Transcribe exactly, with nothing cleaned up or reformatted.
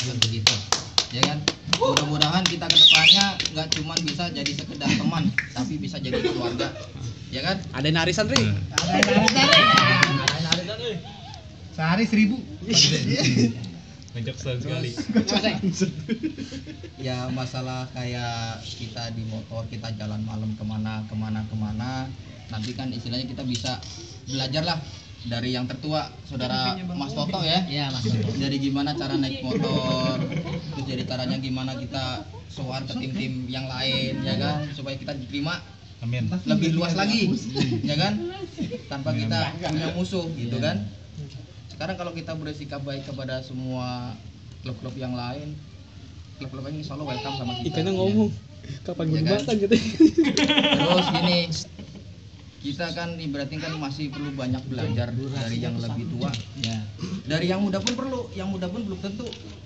kan begitu ya kan. Mudah-mudahan kita kedepannya nggak cuma bisa jadi sekedar teman tapi bisa jadi keluarga ya kan. Ada narisan Ri. Ada narisan Ri. Ada narisan Ri. Sehari seribu. Ngajak sekali. Ya masalah kayak kita di motor kita jalan malam kemana kemana kemana nanti kan istilahnya kita bisa belajar lah dari yang tertua saudara Mas Toto ya. Iya Mas Toto. Dari gimana cara naik motor, terus dari caranya gimana kita sowan ke tim-tim yang lain ya kan supaya kita diterima Amin. lebih luas lagi ya kan tanpa kita punya musuh gitu kan. Sekarang kalau kita bersikap baik kepada semua klub-klub yang lain, klub-klub ini insya Allah welcome sama kita. Ikannya ngomong kapan gue Ya kan? dimakan gitu. Terus gini, kita kan ibaratnya kan masih perlu banyak belajar dari yang lebih tua. Ya. Dari yang muda pun perlu, yang muda pun belum tentu